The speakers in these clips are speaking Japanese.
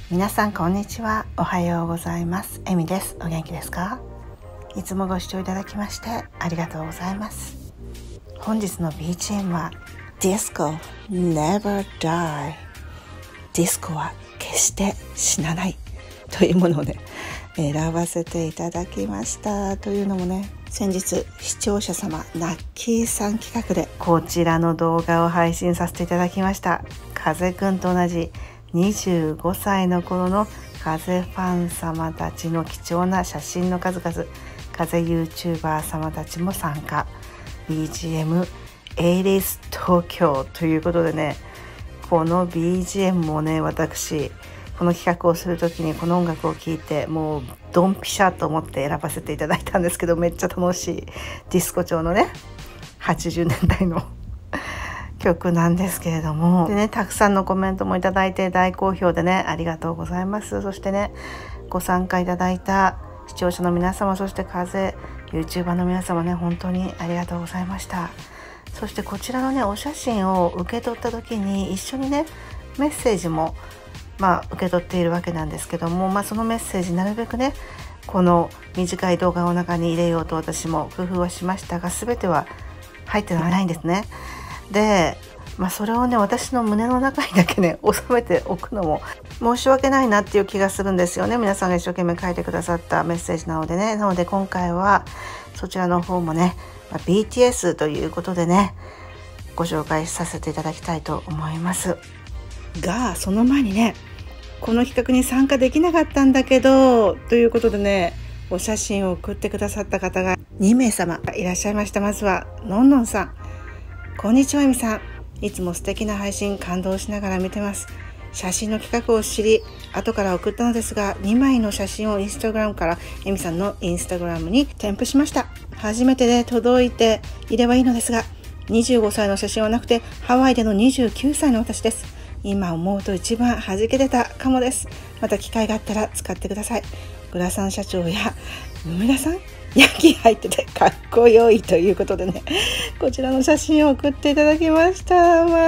皆さんこんにちは。おはようございます。エミです。お元気ですか？いつもご視聴いただきましてありがとうございます。本日の BGM は Disco Never Die、 ディスコは決して死なないというものをね選ばせていただきました。というのもね、先日視聴者様ナッキーさん企画でこちらの動画を配信させていただきました。風くんと同じ25歳の頃の風ファン様たちの貴重な写真の数々、風 YouTuber 様たちも参加、 BGM エイリス東京ということでね、この BGM もね、私この企画をする時にこの音楽を聴いてもうドンピシャと思って選ばせていただいたんですけど、めっちゃ楽しいディスコ調のね80年代の曲なんですけれども、でね、たくさんのコメントもいただいて大好評でね、ありがとうございます。そしてね、ご参加いただいた視聴者の皆様、そして風 YouTuber の皆様ね、本当にありがとうございました。そしてこちらのねお写真を受け取った時に一緒にねメッセージも受け取っているわけなんですけども、そのメッセージなるべくねこの短い動画の中に入れようと私も工夫はしましたが、全ては入ってないんですね。で、それをね私の胸の中にだけね収めておくのも申し訳ないなっていう気がするんですよね。皆さんが一生懸命書いてくださったメッセージなのでね。なので今回はそちらの方もね、BTS ということでねご紹介させていただきたいと思いますが、その前にね、この企画に参加できなかったんだけどということでね、お写真を送ってくださった方が2名様いらっしゃいました。まずはのんのんさん、こんにちは、えみさん。いつも素敵な配信感動しながら見てます。写真の企画を知り後から送ったのですが、2枚の写真をインスタグラムからえみさんのインスタグラムに添付しました。初めてで届いていればいいのですが、25歳の写真はなくてハワイでの29歳の私です。今思うと一番弾けてたかもです。また機会があったら使ってください。グラサン社長や梅田さん、ヤギ入っててかっこよいということでね、こちらの写真を送っていただきました。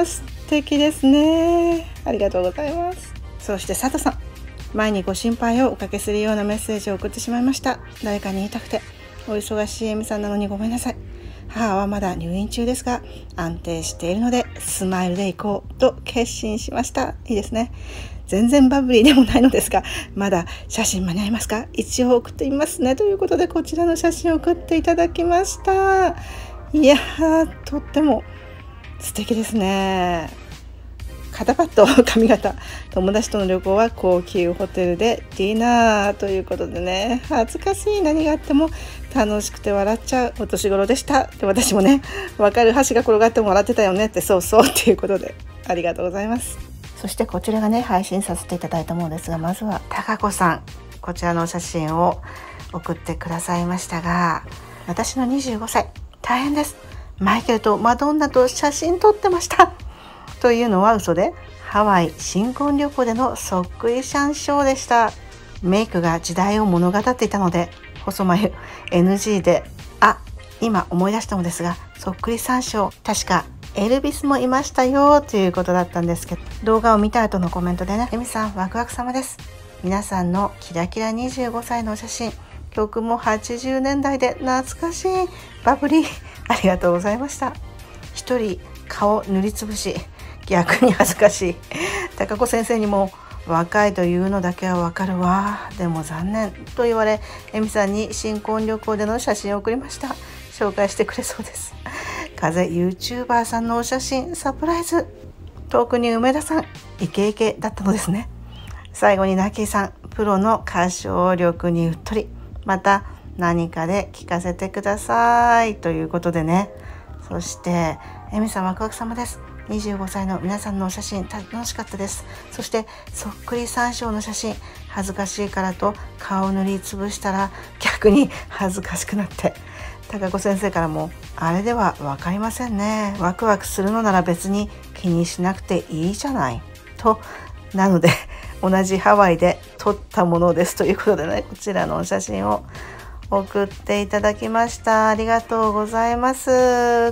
素敵ですね。ありがとうございます。そして佐藤さん、前にご心配をおかけするようなメッセージを送ってしまいました。誰かに言いたくて。お忙しいエミさんなのにごめんなさい。母はまだ入院中ですが安定しているのでスマイルでいこうと決心しました。いいですね。全然バブリーでもないのですが、まだ写真間に合いますか？一応送ってみますねということで、こちらの写真を送っていただきました。いやー、とっても素敵ですね。肩パッド髪型、友達との旅行は高級ホテルでディナーということでね、恥ずかしい、何があっても楽しくて笑っちゃうお年頃でした。で、私もね、わかる、箸が転がっても笑ってたよねって、そうそうっていうことでありがとうございます。そしてこちらがね配信させていただいたものですが、まずはたかこさん、こちらのお写真を送ってくださいましたが、私の25歳大変です。マイケルとマドンナと写真撮ってましたというのは嘘で、ハワイ新婚旅行でのそっくりシャンショーでした。メイクが時代を物語っていたので細眉 NG で、今思い出したのですが、そっくりシャンショー、確かエルビスもいましたよということだったんですけど、動画を見た後のコメントでね、エミさんワクワク様です。皆さんのキラキラ25歳のお写真、曲も80年代で懐かしい、バブリー、ありがとうございました。一人顔塗りつぶし、逆に恥ずかしい。高子先生にも若いというのだけはわかるわ、でも残念と言われ、エミさんに新婚旅行での写真を送りました。紹介してくれそうです。風 YouTuber さんのお写真サプライズ、特に梅田さんイケイケだったのですね。最後にナッキーさん、プロの歌唱力にうっとり、また何かで聞かせてくださいということでね。そしてエミさんワクワク様です。25歳の皆さんのお写真楽しかったです。そしてそっくり三章の写真、恥ずかしいからと顔塗りつぶしたら逆に恥ずかしくなって、高子先生からもあれでは分かりませんね、ワクワクするのなら別に気にしなくていいじゃないと、なので同じハワイで撮ったものですということでね、こちらのお写真を送っていただきました。ありがとうございます。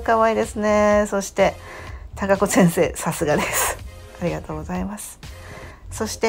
可愛いですね。そして高子先生さすがです。ありがとうございます。そして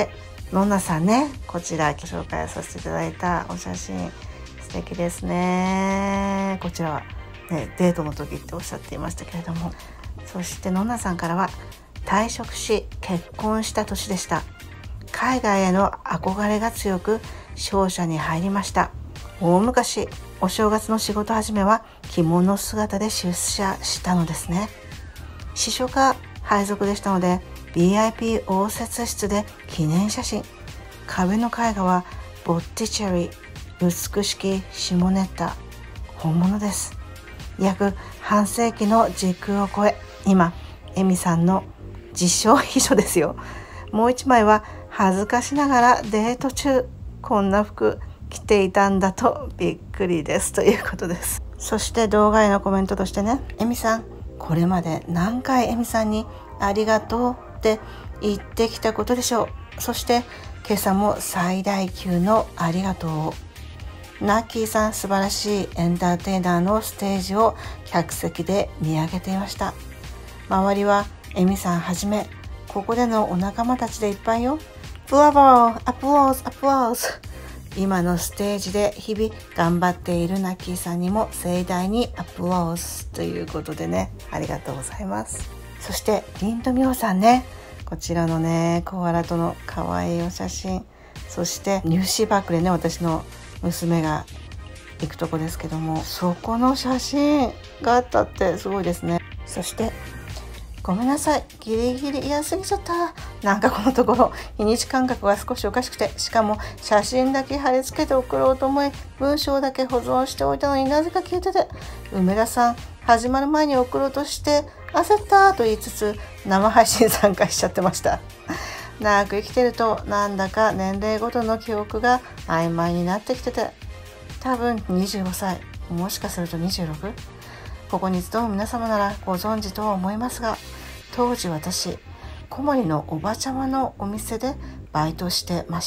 のんなさんね、こちらご紹介させていただいたお写真素敵ですね。こちらは、ね、デートの時っておっしゃっていましたけれども、そしてのんなさんからは退職し結婚した年でした。海外への憧れが強く商社に入りました。大昔、お正月の仕事始めは着物姿で出社したのですね。司書課配属でしたので VIP 応接室で記念写真。壁の絵画はボッティチェリ美しきシモネッタ、本物です。約半世紀の時空を超え、今エミさんの自称秘書ですよ。もう一枚は恥ずかしながらデート中、こんな服着ていたんだとびっくりですということです。そして動画へのコメントとしてね、エミさん、これまで何回エミさんにありがとうって言ってきたことでしょう。そして今朝も最大級のありがとうを。ナッキーさん、素晴らしいエンターテイナーのステージを客席で見上げていました。周りはエミさんはじめ、ここでのお仲間たちでいっぱいよ。ブラボー、アプローズ、アプローズ。今のステージで日々頑張っているナッキーさんにも盛大にアプローズということでね、ありがとうございます。そしてリントミョウさんね、こちらのねコアラとの可愛いお写真、そしてニューシーパークでね、私の娘が行くとこですけども、そこの写真があったってすごいですね。そしてごめんなさい、ギリギリ嫌すぎちゃった。なんかこのところ日にち感覚が少しおかしくて、しかも写真だけ貼り付けて送ろうと思い文章だけ保存しておいたのになぜか消えてて、梅田さん始まる前に送ろうとして焦ったと言いつつ生配信参加しちゃってました。長く生きてるとなんだか年齢ごとの記憶が曖昧になってきてて、多分25歳、もしかすると 26？ ここに集う皆様ならご存知とは思いますが、当時私、小森のおばちゃまのお店でバイトしてました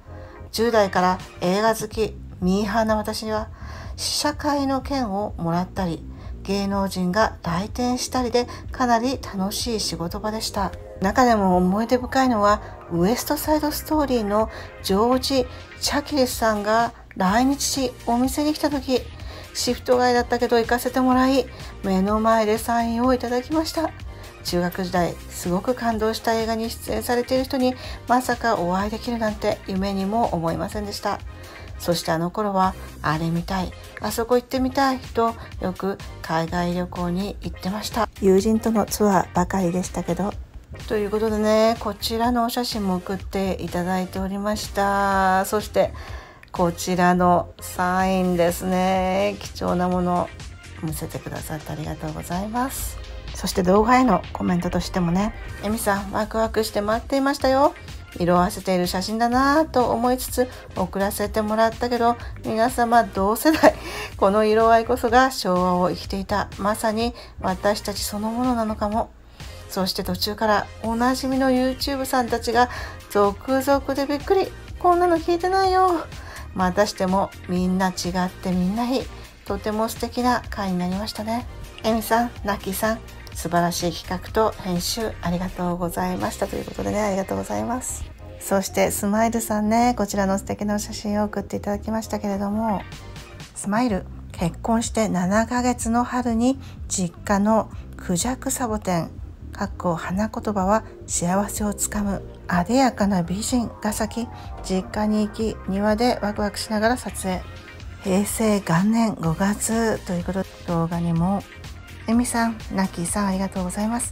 。10代から映画好き、ミーハーな私は試写会の券をもらったり、芸能人が来店したりでかなり楽しい仕事場でした。中でも思い出深いのはウエストサイドストーリーのジョージ・チャキリスさんが来日しお店に来た時、シフト外だったけど行かせてもらい、目の前でサインをいただきました。中学時代すごく感動した映画に出演されている人にまさかお会いできるなんて夢にも思いませんでした。そしてあの頃はあれ見たい、あそこ行ってみたいとよく海外旅行に行ってました。友人とのツアーばかりでしたけど。ということでね、こちらのお写真も送っていただいておりました。そしてこちらのサインですね、貴重なものを見せてくださってありがとうございます。そして動画へのコメントとしてもね、エミさんワクワクして待っていましたよ。色あせている写真だなぁと思いつつ送らせてもらったけど、皆様同世代、この色合いこそが昭和を生きていた、まさに私たちそのものなのかも。そして途中からおなじみの YouTube さんたちが続々でびっくり、こんなの聞いてないよ。またしてもみんな違ってみんないい、とても素敵な回になりましたね。エミさん、ナッキーさん、素晴らしい企画と編集ありがとうございましたということでね、ありがとうございます。そしてスマイルさんね、こちらの素敵なお写真を送っていただきましたけれども、スマイル、結婚して7ヶ月の春に実家のクジャクサボテン花言葉は幸せをつかむ、あでやかな美人が咲き、実家に行き庭でワクワクしながら撮影。平成元年5月ということで、動画にもエミさん、ナッキーさん、ありがとうございます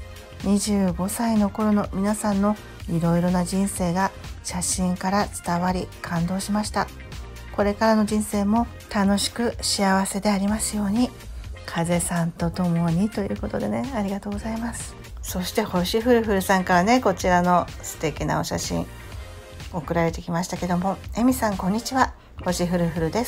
。25歳の頃の皆さんのいろいろな人生が写真から伝わり感動しました。これからの人生も楽しく幸せでありますように、風さんと共にということでね、ありがとうございます。そして星ふるふるさんからね、こちらの素敵なお写真送られてきましたけども、エミさんこんにちは、星ふるふるです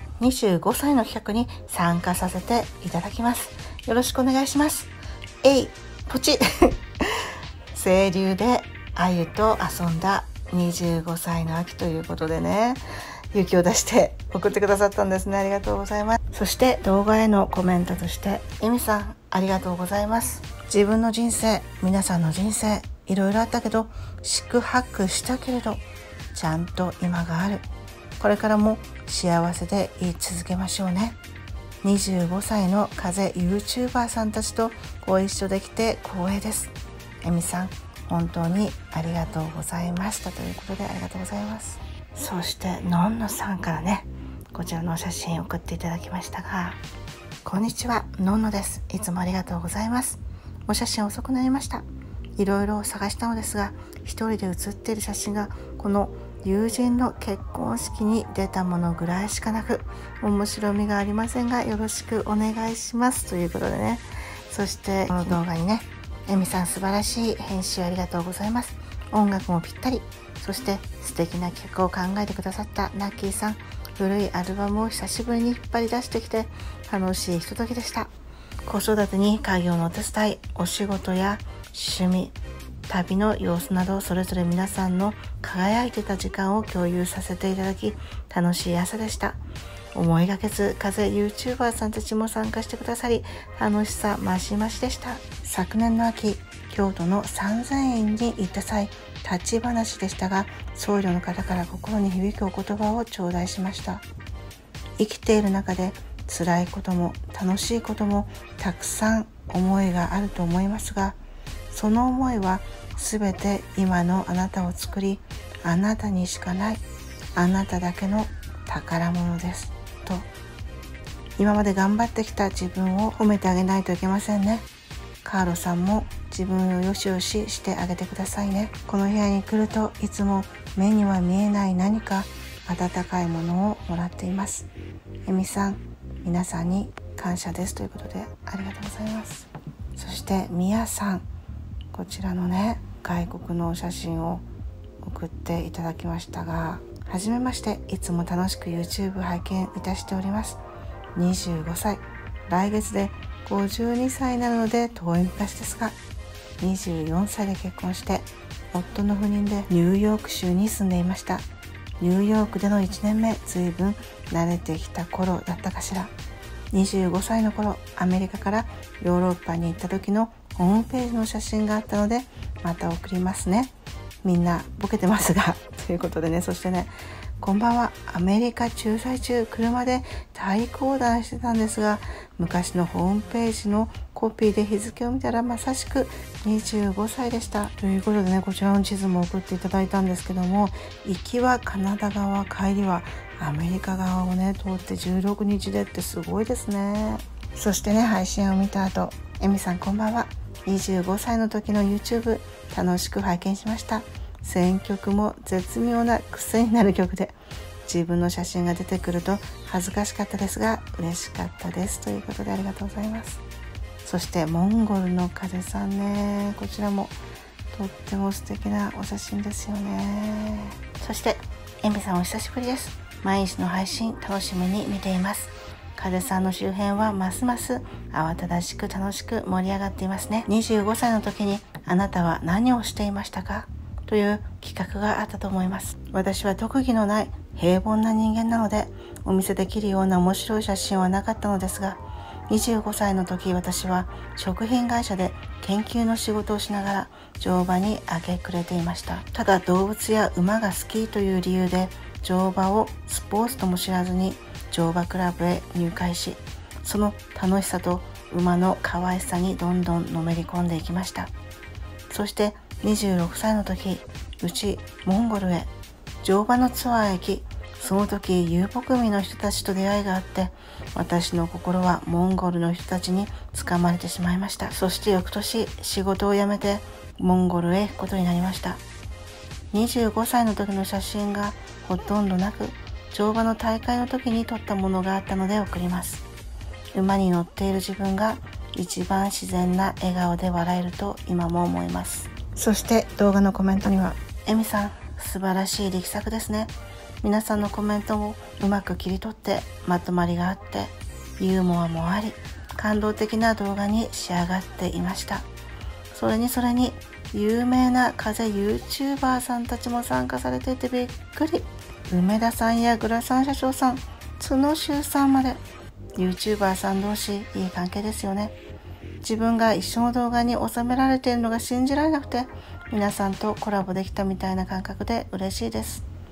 。25歳の企画に参加させていただきます。よろしくお願いします。えいポチ清流で鮎と遊んだ25歳の秋ということでね、勇気を出して送ってくださったんですね。ありがとうございます。そして動画へのコメントとして、エミさんありがとうございます。自分の人生、皆さんの人生、いろいろあったけど四苦八苦したけれど、 ちゃんと今がある。これからも幸せで言い続けましょうね。25歳の風 YouTuber さんたちとご一緒できて光栄です。エミさん、本当にありがとうございましたということで、ありがとうございます。そしてのんのさんからね、こちらのお写真を送っていただきましたが、こんにちは、のんのです。いつもありがとうございます。お写真遅くなりました。いろいろ探したのですが、一人で写っている写真がこの友人の結婚式に出たものぐらいしかなく、面白みがありませんが、よろしくお願いしますということでね。そしてこの動画にね、エミさん素晴らしい編集ありがとうございます。音楽もぴったり、そして素敵な曲を考えてくださったナッキーさん、古いアルバムを久しぶりに引っ張り出してきて楽しいひとときでした。子育てに家業のお手伝い、お仕事や趣味、旅の様子など、それぞれ皆さんの輝いてた時間を共有させていただき、楽しい朝でした。思いがけず風 YouTuber さんたちも参加してくださり、楽しさ増し増しでした。昨年の秋、京都の三千院に行った際、立ち話でしたが、僧侶の方から心に響くお言葉を頂戴しました。生きている中で辛いことも楽しいこともたくさん思いがあると思いますが、その思いは全て今のあなたを作り、あなたにしかない、あなただけの宝物ですと、今まで頑張ってきた自分を褒めてあげないといけませんね。カーロさんも自分をよしよししてあげてくださいね。この部屋に来るといつも目には見えない何か温かいものをもらっています。エミさん、皆さんに感謝ですということで、ありがとうございます。そしてミヤさん、こちらのね、外国のお写真を送っていただきましたが、はじめまして、いつも楽しく YouTube 拝見いたしております。25歳、来月で52歳なので遠い昔ですが、24歳で結婚して夫の赴任でニューヨーク州に住んでいました。ニューヨークでの1年目、随分慣れてきた頃だったかしら。25歳の頃、アメリカからヨーロッパに行った時のホームページの写真があったので、また送りますね。みんなボケてますがということでね。そしてね、こんばんは。アメリカ駐在中、車で大横断してたんですが、昔のホームページのコピーで日付を見たらまさしく25歳でした。ということでね、こちらの地図も送っていただいたんですけども、行きはカナダ側、帰りはアメリカ側をね、通って16日でってすごいですね。そしてね、配信を見た後、エミさんこんばんは。25歳の時の YouTube 楽しく拝見しました。選曲も絶妙な癖になる曲で、自分の写真が出てくると恥ずかしかったですが嬉しかったですということで、ありがとうございます。そしてモンゴルの風さんね、こちらもとっても素敵なお写真ですよね。そしてエミさんお久しぶりです。毎日の配信楽しみに見ています。風さんの周辺はますます慌ただしく楽しく盛り上がっていますね。25歳の時にあなたは何をしていましたかという企画があったと思います。私は特技のない平凡な人間なので、お見せできるような面白い写真はなかったのですが、25歳の時、私は食品会社で研究の仕事をしながら乗馬に明け暮れていました。ただ動物や馬が好きという理由で乗馬をスポーツとも知らずに乗馬クラブへ入会し、その楽しさと馬の可愛さにどんどんのめり込んでいきました。そして26歳の時、うちモンゴルへ乗馬のツアーへ行き、その時遊牧民の人たちと出会いがあって、私の心はモンゴルの人たちに掴まれてしまいました。そして翌年、仕事を辞めてモンゴルへ行くことになりました。25歳の時の写真がほとんどなく、乗馬の大会の時に撮ったものがあったので送ります。馬に乗っている自分が一番自然な笑顔で笑えると今も思います。そして動画のコメントには、エミさん素晴らしい力作ですね。皆さんのコメントをうまく切り取ってまとまりがあってユーモアもあり、感動的な動画に仕上がっていました。それに有名な風 YouTuber さんたちも参加されていてびっくり。梅田さんやグラサン社長さん、角周さんまで YouTuber さん同士いい関係ですよね。自分が一緒の動画に収められているのが信じられなくて、皆さんとコラボできたみたいな感覚で嬉しいです。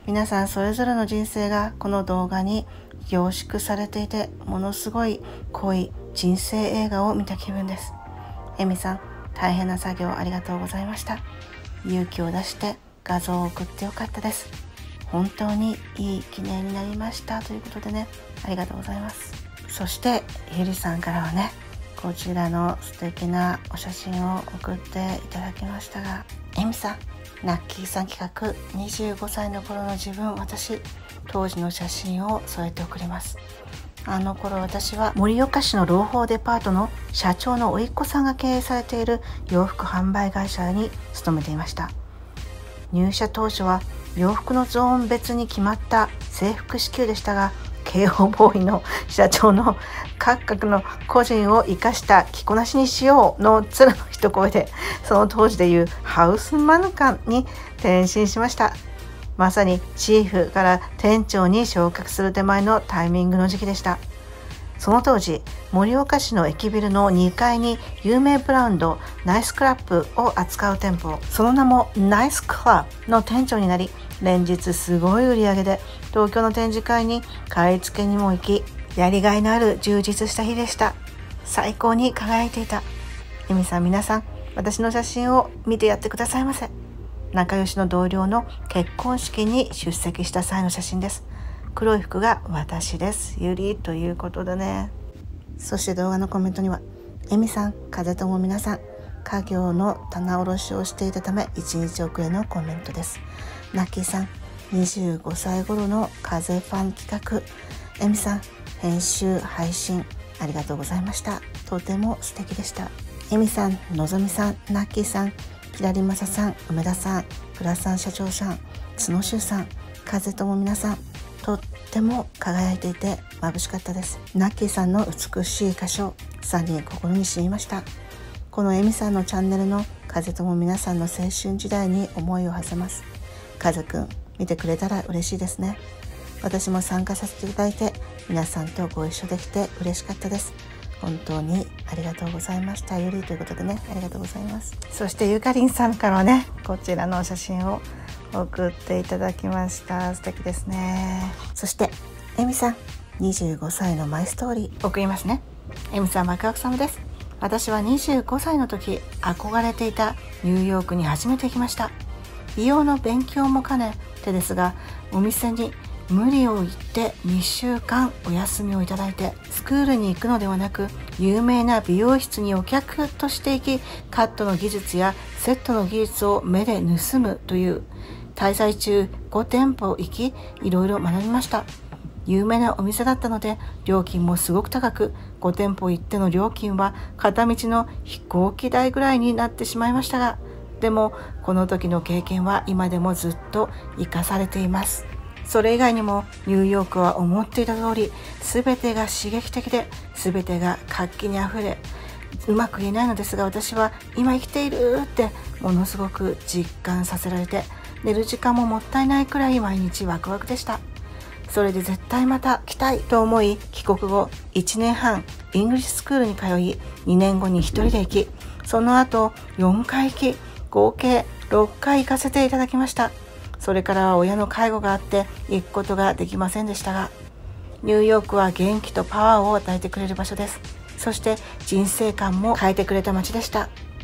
皆さんそれぞれの人生がこの動画に凝縮されていて、ものすごい濃い人生映画を見た気分です。エミさん、大変な作業ありがとうございました。勇気を出して画像を送ってよかったです。本当にいい記念になりましたということでね、ありがとうございます。そしてゆりさんからはね、こちらの素敵なお写真を送っていただきましたが、エミさん、ナッキーさん企画、25歳の頃の自分、私、当時の写真を添えて送ります。あの頃私は盛岡市の朗報デパートの社長の甥っ子さんが経営されている洋服販売会社に勤めていました。入社当初は洋服のゾーン別に決まった制服支給でしたが、慶応ボーイの社長の各々の個人を生かした着こなしにしようの面の一声で、その当時でいうハウスマヌカンに転身しました。まさにチーフから店長に昇格する手前のタイミングの時期でした。その当時、盛岡市の駅ビルの2階に有名ブランドナイスクラップを扱う店舗、その名もナイスクラップの店長になり、連日すごい売り上げで東京の展示会に買い付けにも行き、やりがいのある充実した日でした。最高に輝いていた。エミさん、皆さん、私の写真を見てやってくださいませ。仲良しの同僚の結婚式に出席した際の写真です。黒い服が私です。ゆりということでね。そして動画のコメントには、エミさん、風とも皆さん、家業の棚卸しをしていたため1日遅れのコメントです。ナッキーさん、25歳頃の風ファン企画、エミさん、編集配信ありがとうございました。とても素敵でした。エミさん、のぞみさん、ナッキーさん、きらりまささん、梅田さん、グラさん社長さん、角州さん、風とも皆さん、とっても輝いていて眩しかったです。ナッキーさんの美しい歌唱、さに心に染みました。このエミさんのチャンネルの風とも皆さんの青春時代に思いを馳せます。風くん、見てくれたら嬉しいですね。私も参加させていただいて、皆さんとご一緒できて嬉しかったです。本当にありがとうございました。ゆりということでね、ありがとうございます。そしてゆかりんさんからはね、こちらの写真を送っていただきました。素敵ですね。そしてエミさん、25歳のマイストーリー送りますね。エミさん、ワクワク様です。私は25歳の時、憧れていたニューヨークに初めて行きました。美容の勉強も兼ねてですが、お店に無理を言って2週間お休みをいただいて、スクールに行くのではなく、有名な美容室にお客として行き、カットの技術やセットの技術を目で盗むという、滞在中5店舗行き、いろいろ学びました。有名なお店だったので料金もすごく高く、5店舗行っての料金は片道の飛行機代ぐらいになってしまいましたが、でもこの時の経験は今でもずっと生かされています。それ以外にもニューヨークは思っていた通り、全てが刺激的で、全てが活気にあふれ、うまく言えないのですが、私は今生きているってものすごく実感させられて、寝る時間ももったいないくらい毎日ワクワクでした。それで絶対また来たいと思い、帰国後1年半イングリッシュスクールに通い、2年後に1人で行き、その後4回行き、合計6回行かせていただきました。それからは親の介護があって行くことができませんでしたが、ニューヨークは元気とパワーを与えてくれる場所です。そして人生観も変えてくれた街でした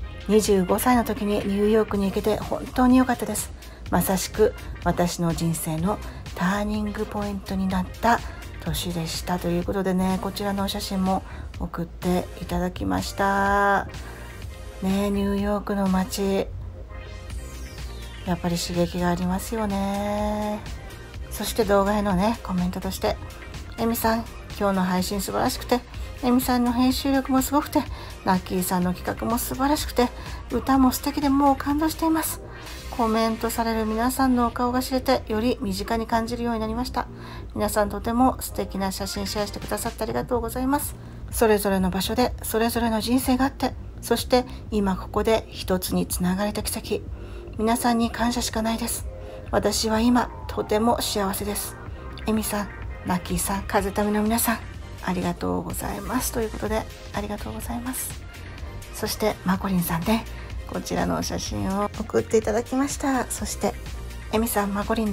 。25歳の時にニューヨークに行けて本当に良かったです。まさしく私の人生のターニングポイントになった年でしたということでね、こちらのお写真も送っていただきましたね。ニューヨークの街、やっぱり刺激がありますよね。そして動画へのねコメントとして、エミさん、今日の配信素晴らしくて、エミさんの編集力もすごくて、ナッキーさんの企画も素晴らしくて、歌も素敵でもう感動しています。コメントされる皆さんのお顔が知れて、より身近に感じるようになりました。皆さんとても素敵な写真シェアしてくださってありがとうございます。それぞれの場所でそれぞれの人生があって、そして今ここで一つにつながれた奇跡、皆さんに感謝しかないです。私は今とても幸せです。エミさん、ナッキーさん、風民の皆さん、ありがとうございますということで、ありがとうございます。そしてマコリンさんね、こちらの写真を送っていただきました。そしてエミさん、マコリンです。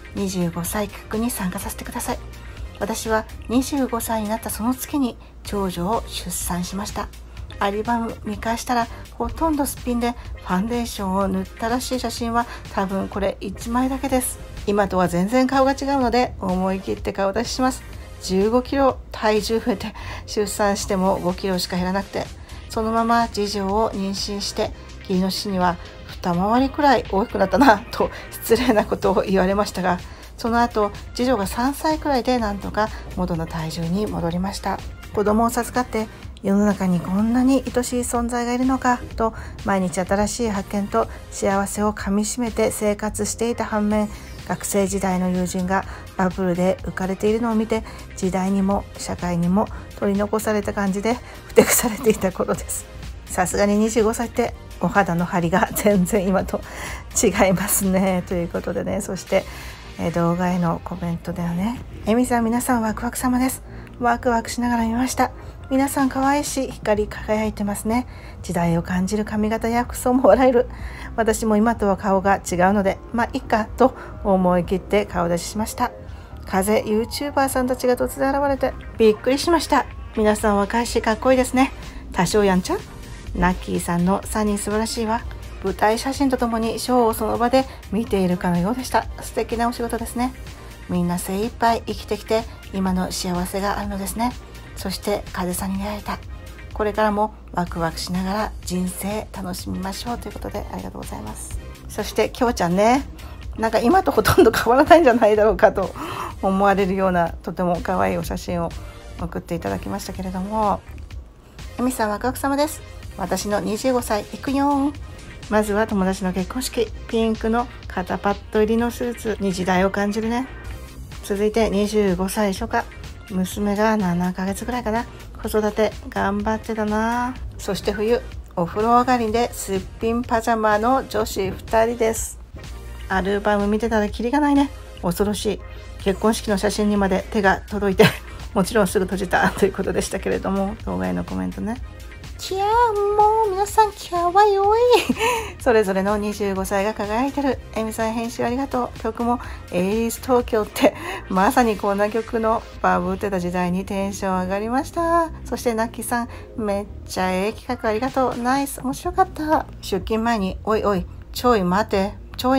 25歳企画に参加させてください。私は25歳になったその月に長女を出産しました。アルバム見返したらほとんどすっぴんでファンデーションを塗ったらしい写真は多分これ1枚だけです。今とは全然顔が違うので思い切って顔出しします。15キロ体重増えて出産しても5キロしか減らなくて、そのまま次女を妊娠して義理の父には二回りくらい大きくなったなと失礼なことを言われましたが、その後次女が3歳くらいでなんとか元の体重に戻りました。子供を授かって世の中にこんなに愛しい存在がいるのかと毎日新しい発見と幸せをかみしめて生活していた反面、学生時代の友人がバブルで浮かれているのを見て時代にも社会にも取り残された感じでふてくされていた頃です。さすがに25歳ってお肌の張りが全然今と違いますねということでね、そして動画へのコメントではね、エミさん皆さんワクワク様です。ワクワクしながら見ました。皆さん可愛いし光り輝いてますね。時代を感じる髪型や服装も笑える。私も今とは顔が違うのでまあいいかと思い切って顔出ししました。風 YouTuber さんたちが突然現れてびっくりしました。皆さん若いしかっこいいですね。多少やんちゃ。ナッキーさんの3人素晴らしいわ。舞台写真とともにショーをその場で見ているかのようでした。素敵なお仕事ですね。みんな精一杯生きてきて今の幸せがあるのですね。そして風さんに出会えた。これからもワクワクしながら人生楽しみましょうということでありがとうございます。そしてきょうちゃんね、なんか今とほとんど変わらないんじゃないだろうかと思われるようなとても可愛いお写真を送っていただきましたけれども、エミさんワクワク様です。私の25歳行くよ。まずは友達の結婚式、ピンクの肩パッド入りのスーツに時代を感じるね。続いて25歳初夏、娘が7ヶ月ぐらいかな。子育て頑張ってたな。そして冬、お風呂上がりですっぴんパジャマの女子2人です。アルバム見てたらキリがないね。恐ろしい。結婚式の写真にまで手が届いてもちろんすぐ閉じたということでしたけれども、動画へのコメントね。キャー、もう皆さんキャーはよいそれぞれの25歳が輝いてる。エミさん編集ありがとう。曲もエイリス東京ってまさにこんな曲のバブってた時代にテンション上がりました。そしてナッキーさんめっちゃ企画ありがとう。ナイス、面白かった。出勤前においおいちょい待てと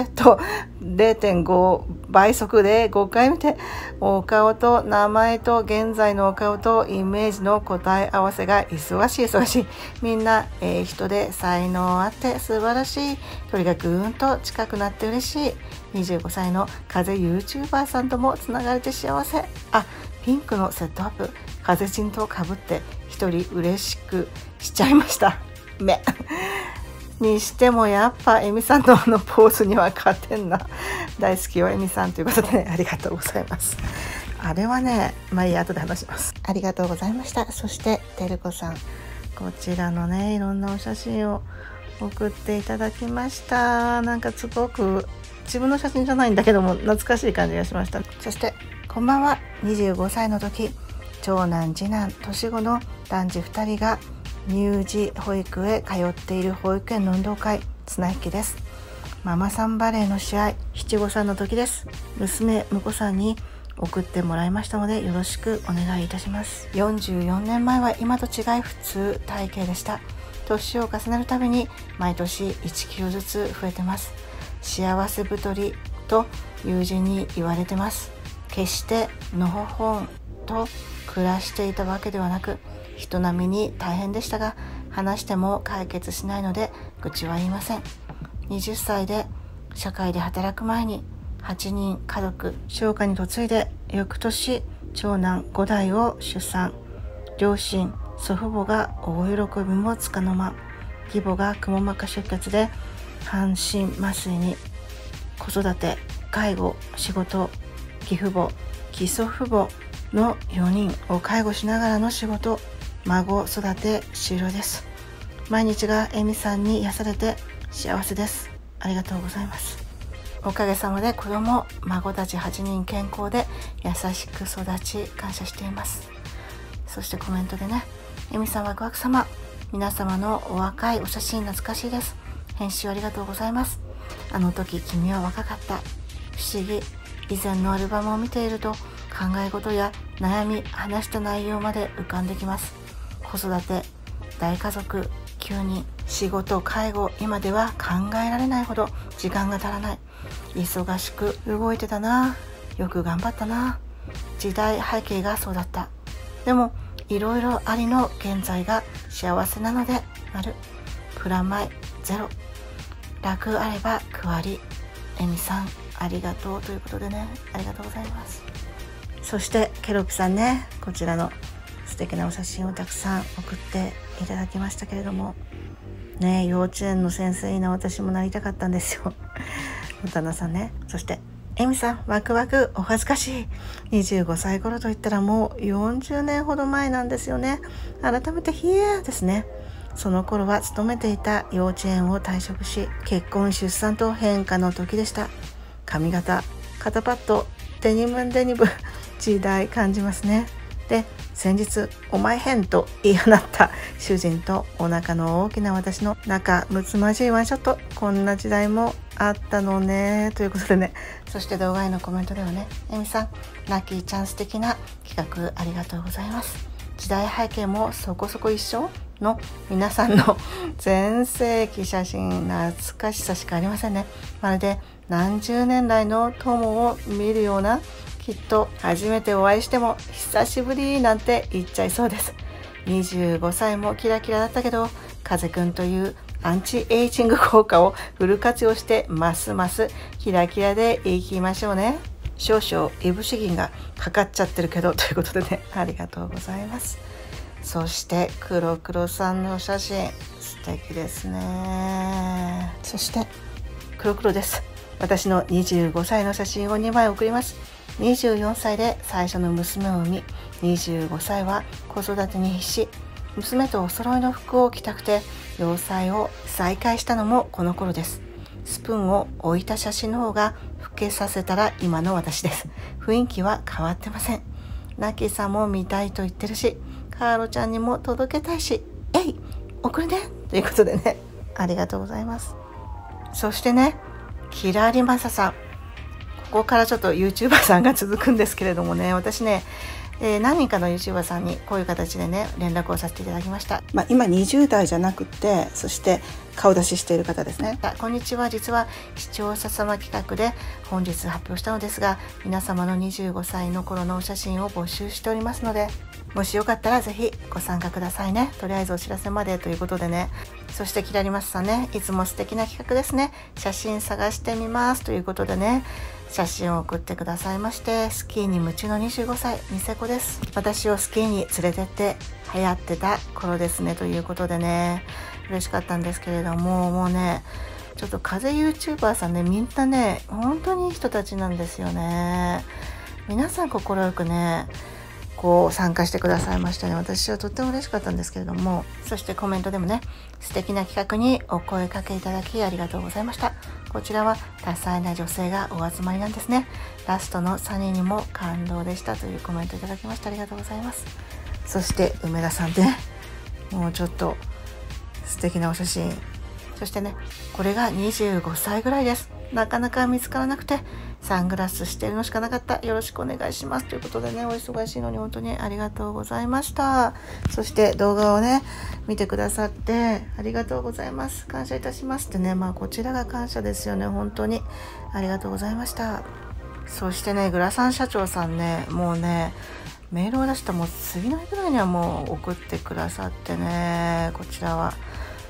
0.5 倍速で5回見て、お顔と名前と現在のお顔とイメージの答え合わせが忙しい。みんな人で才能あって素晴らしい。距離がぐーんと近くなって嬉しい。25歳の風 YouTuber さんともつながれて幸せ。あ、ピンクのセットアップ、風チンとかぶって一人嬉しくしちゃいました。にしてもやっぱエミさんのポーズには勝てんな。大好きよエミさんということでね、ありがとうございます。あれはね、まあいいや、後で話します。ありがとうございました。そしててるこさん、こちらのねいろんなお写真を送っていただきました。なんかすごく自分の写真じゃないんだけども懐かしい感じがしました。そしてこんばんは。25歳の時、長男次男年子の男児2人が乳児保育へ通っている保育園の運動会綱引きです。ママさんバレーの試合、七五三の時です。娘婿さんに送ってもらいましたのでよろしくお願いいたします。44年前は今と違い普通体型でした。年を重ねるたびに毎年1キロずつ増えてます。幸せ太りと友人に言われてます。決してのほほんと暮らしていたわけではなく、人並みに大変でしたが、話しても解決しないので愚痴は言いません。20歳で社会で働く前に8人家族商家に嫁いで、翌年長男5代を出産。両親祖父母が大喜びもつかの間、義母がくも膜下出血で半身麻酔に、子育て介護仕事、義父母義祖父母の4人を介護しながらの仕事、孫育て終了です。毎日がエミさんに癒されて幸せです。ありがとうございます。おかげさまで子供孫たち8人健康で優しく育ち感謝しています。そしてコメントでね、エミさんワクワク様、皆様のお若いお写真懐かしいです。編集ありがとうございます。あの時君は若かった。 不思議。以前のアルバムを見ていると考え事や悩み、話した内容まで浮かんできます。子育て、大家族、急に仕事、介護、今では考えられないほど時間が足らない。忙しく動いてたな、よく頑張ったな。時代背景がそうだった。でもいろいろありの現在が幸せなのである。プラマイゼロ。楽あれば区割り。エミさんありがとうということでね、ありがとうございます。そしてケロピさんね、こちらの素敵なお写真をたくさん送っていただきましたけれどもね、幼稚園の先生にな私もなりたかったんですよおたなさんね。そしてエミさん、ワクワク、お恥ずかしい。25歳頃といったらもう40年ほど前なんですよね。改めてヒエーですね。その頃は勤めていた幼稚園を退職し、結婚出産と変化の時でした。髪型、肩パッド、デニム時代感じますね。で、先日お前変と言い放った主人とお腹の大きな私の仲睦まじいワンショット、こんな時代もあったのねということでね。そして動画へのコメントではね、エミさん、ラッキーちゃん素敵な企画ありがとうございます。時代背景もそこそこ一緒の皆さんの全盛期写真、懐かしさしかありませんね。まるで何十年来の友を見るような、きっと初めてお会いしても久しぶりなんて言っちゃいそうです。25歳もキラキラだったけど、風くんというアンチエイジング効果をフル活用してますますキラキラでいきましょうね。少々いぶし銀がかかっちゃってるけどということでね、ありがとうございます。そして黒黒さんの写真素敵ですね。そして黒黒です。私の25歳の写真を2枚送ります。24歳で最初の娘を産み、25歳は子育てに必死。娘とお揃いの服を着たくて洋裁を再開したのもこの頃です。スプーンを置いた写真の方が老けさせたら今の私です。雰囲気は変わってません。ナッキーさんも見たいと言ってるし、カーロちゃんにも届けたいし、えい送るねということでね、ありがとうございます。そしてね、キラリマサさん、ここからちょっと YouTuber さんが続くんですけれどもね、私ね、何人かの YouTuber さんにこういう形でね連絡をさせていただきました。今20代じゃなくて、そして顔出ししている方ですね。こんにちは。実は視聴者様企画で本日発表したのですが、皆様の25歳の頃のお写真を募集しておりますので、もしよかったらぜひご参加くださいね。とりあえずお知らせまでということでね。そしてキラリマスさんね、いつも素敵な企画ですね。写真探してみますということでね、写真を送ってくださいまして、スキーに夢中の25歳ニセコです。私をスキーに連れてって流行ってた頃ですねということでね、嬉しかったんですけれども、もうねちょっと風 YouTuber さんね、みんなね本当にいい人たちなんですよね。皆さん快くねこう参加してくださいましたね。私はとっても嬉しかったんですけれども、そしてコメントでもね、素敵な企画にお声かけいただきありがとうございました。こちらは多彩な女性がお集まりなんですね。ラストのサニーにも感動でしたというコメントいただきました。ありがとうございます。そして梅田さんで、もうちょっと素敵なお写真。そしてね、これが25歳ぐらいです。なかなか見つからなくてサングラスしてるのしかなかった。よろしくお願いしますということでね、お忙しいのに本当にありがとうございました。そして動画をね見てくださってありがとうございます、感謝いたしますってね、こちらが感謝ですよね。本当にありがとうございました。そしてね、グラサン社長さんね、もうねメールを出したもう次の日ぐらいにはもう送ってくださってね、こちらは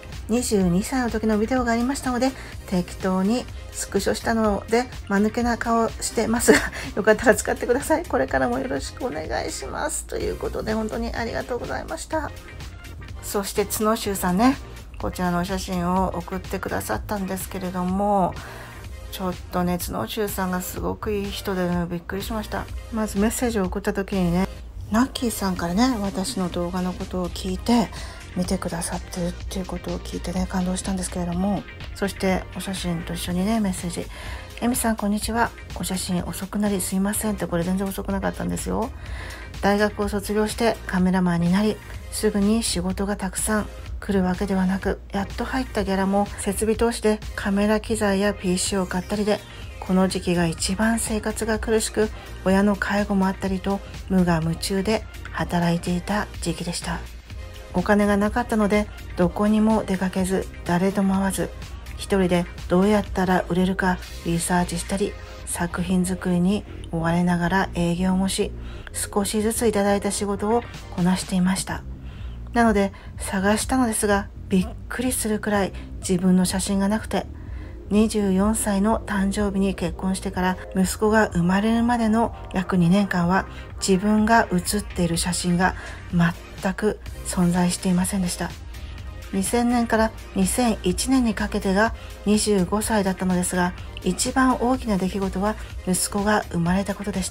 22歳の時のビデオがありましたので適当にスクショしたので間抜けな顔してますが、よかったら使ってください。これからもよろしくお願いしますということで、本当にありがとうございました。そして角州さんね、こちらのお写真を送ってくださったんですけれども、ちょっとね角州さんがすごくいい人でねびっくりしました。まずメッセージを送った時にね、ナッキーさんからね私の動画のことを聞いて見てくださってるっていうことを聞いてね感動したんですけれども、そしてお写真と一緒にねメッセージ、エミさんこんにちは、お写真遅くなりすいませんって、これ全然遅くなかったんですよ。大学を卒業してカメラマンになり、すぐに仕事がたくさん来るわけではなく、やっと入ったギャラも設備投資でカメラ機材や PC を買ったりでこの時期が一番生活が苦しく、親の介護もあったりと無我夢中で働いていた時期でした。お金がなかったのでどこにも出かけず、誰とも会わず、一人でどうやったら売れるかリサーチしたり、作品作りに追われながら営業もし、少しずついただいた仕事をこなしていました。なので探したのですが、びっくりするくらい自分の写真がなくて、24歳の誕生日に結婚してから息子が生まれるまでの約2年間は、自分が写っている写真が全く存在していませんでした。2000年から2001年にかけてが25歳だったのですが、一番大きな出来事は息子が生まれたことでした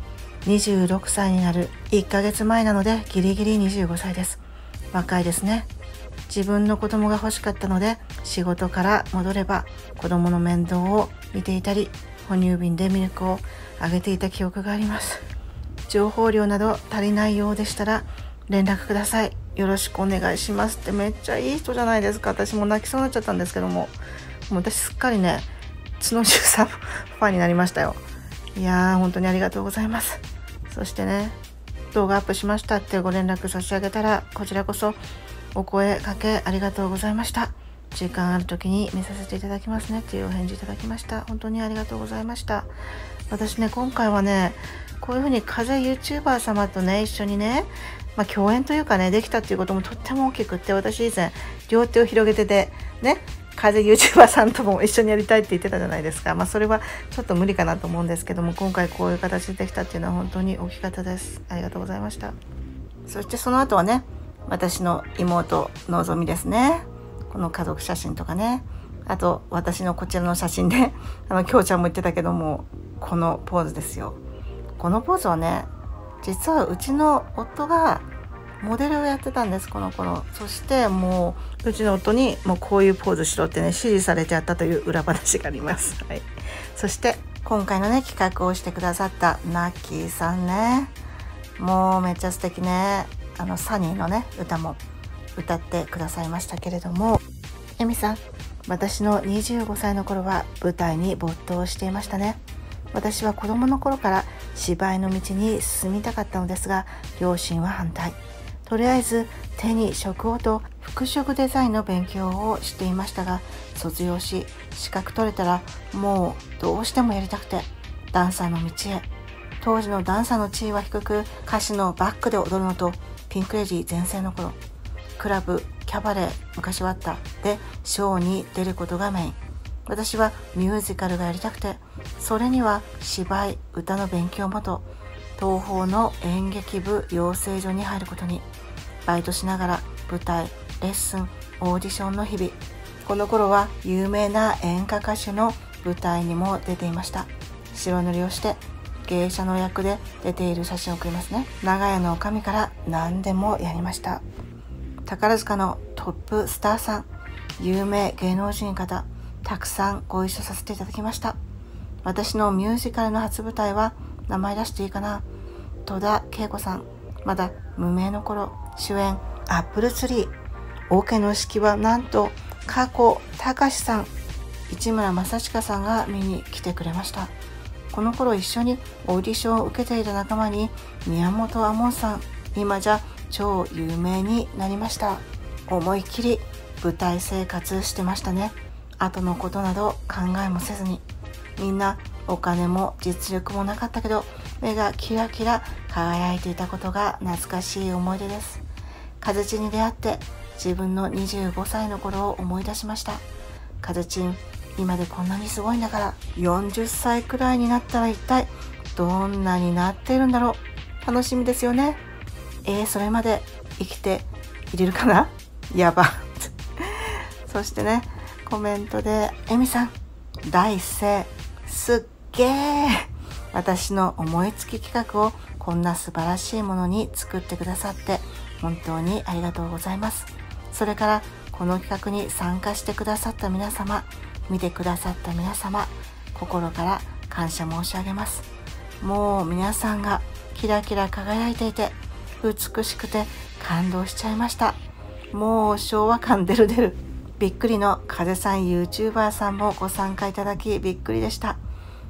。26歳になる1ヶ月前なので、ギリギリ25歳です。若いですね。自分の子供が欲しかったので、仕事から戻れば子供の面倒を見ていたり、哺乳瓶でミルクをあげていた記憶があります。情報量など足りないようでしたら連絡ください。よろしくお願いしますって、めっちゃいい人じゃないですか。私も泣きそうになっちゃったんですけども、もう私すっかりね、角中さんファンになりましたよ。いやー、本当にありがとうございます。そしてね、動画アップしましたってご連絡差し上げたら、こちらこそお声かけありがとうございました。時間ある時に見させていただきますねっていうお返事いただきました。本当にありがとうございました。私ね、今回はね、こういうふうに風 YouTuber 様とね、一緒にね、共演というかね、できたっていうこともとっても大きくって、私以前両手を広げててね、風 YouTuber さんとも一緒にやりたいって言ってたじゃないですか。それはちょっと無理かなと思うんですけども、今回こういう形でできたっていうのは本当に大きかったです。ありがとうございました。そしてその後はね、私の妹のぞみですね。この家族写真とかね、あと私のこちらの写真できょうちゃんも言ってたけども、このポーズですよ。このポーズはね、実はうちの夫がモデルをやってたんです、この頃。そしてもううちの夫にもうこういうポーズしろってね、指示されちゃったという裏話があります。はい。そして今回のね、企画をしてくださったナッキーさんね、もうめっちゃ素敵ね。サニーのね、歌も歌ってくださいましたけれども、エミさん、私の25歳の頃は舞台に没頭していましたね。私は子供の頃から芝居の道に進みたかったのですが、両親は反対。とりあえず手に職をと服飾デザインの勉強をしていましたが、卒業し資格取れたらもうどうしてもやりたくてダンサーの道へ。当時のダンサーの地位は低く、歌手のバックで踊るのとピンクレディー全盛の頃、クラブ、キャバレー、昔はあったでショーに出ることがメイン。私はミュージカルがやりたくて、それには芝居、歌の勉強もと東宝の演劇部養成所に入ることに。バイトしながら舞台、レッスン、オーディションの日々。この頃は有名な演歌歌手の舞台にも出ていました。白塗りをして芸者の役で出ている写真を送りますね。長屋の女将から何でもやりました。宝塚のトップスターさん、有名芸能人方、たくさんご一緒させていただきました。私のミュージカルの初舞台は、名前出していいかな、戸田恵子さん、まだ無名の頃、主演アップルツリー。オケの指揮はなんと加古隆さん、市村正親さんが見に来てくれました。この頃一緒にオーディションを受けていた仲間に宮本亞門さん、今じゃ超有名になりました。思いっきり舞台生活してましたね。後のことなど考えもせずに。みんなお金も実力もなかったけど、目がキラキラ輝いていたことが懐かしい思い出です。風チンに出会って自分の25歳の頃を思い出しました。風チン、今でこんなにすごいんだから、40歳くらいになったら一体どんなになっているんだろう。楽しみですよね。それまで生きていれるかな。やばそしてね、コメントでエミさん第一声すっげー、私の思いつき企画をこんな素晴らしいものに作ってくださって本当にありがとうございます。それからこの企画に参加してくださった皆様、見てくださった皆様、心から感謝申し上げます。もう皆さんがキラキラ輝いていて美しくて感動しちゃいました。もう昭和感出る出る。びっくりの風さん YouTuber さんもご参加いただきびっくりでした。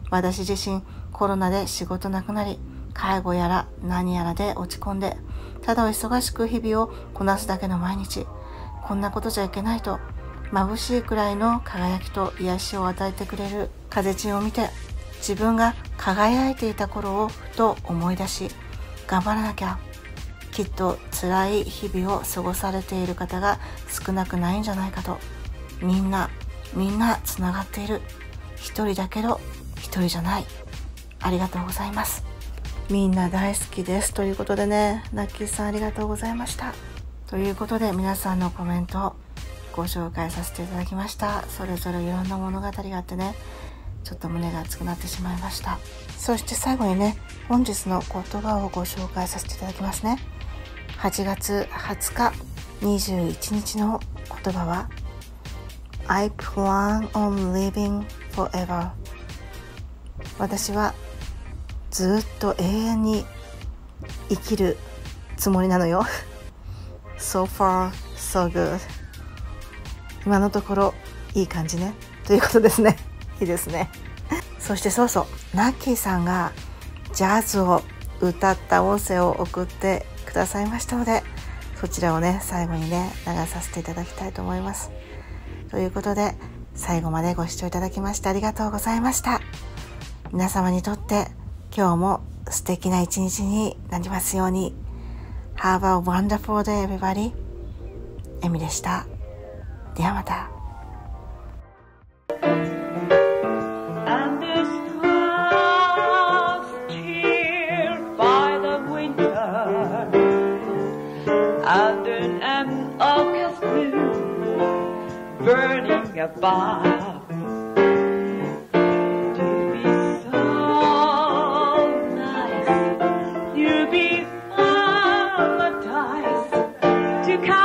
私自身コロナで仕事なくなり、介護やら何やらで落ち込んで、ただ忙しく日々をこなすだけの毎日。こんなことじゃいけないと、眩しいくらいの輝きと癒しを与えてくれる風知を見て、自分が輝いていた頃をふと思い出し、頑張らなきゃ。きっと辛い日々を過ごされている方が少なくないんじゃないかと。みんなつながっている。一人だけど一人じゃない。ありがとうございます。みんな大好きです。ということでね、ナッキーさんありがとうございました。ということで皆さんのコメントをご紹介させていただきました。それぞれいろんな物語があってね、ちょっと胸が熱くなってしまいました。そして最後にね、本日の言葉をご紹介させていただきますね。8月20日21日の言葉は I plan on living forever。 私はずっと永遠に生きるつもりなのよ。So far, so good。 今のところいい感じね、ということですね。いいですね。そしてそうそう、ナッキーさんがジャズを歌った音声を送ってくださいましたので、そちらをね最後にね流させていただきたいと思います。ということで、最後までご視聴いただきましてありがとうございました。皆様にとって今日も素敵な一日になりますように。 Have a wonderful day everybody。 エミでした。ではまた。 Under an August moon burning above, to be so nice, you be paradise to come.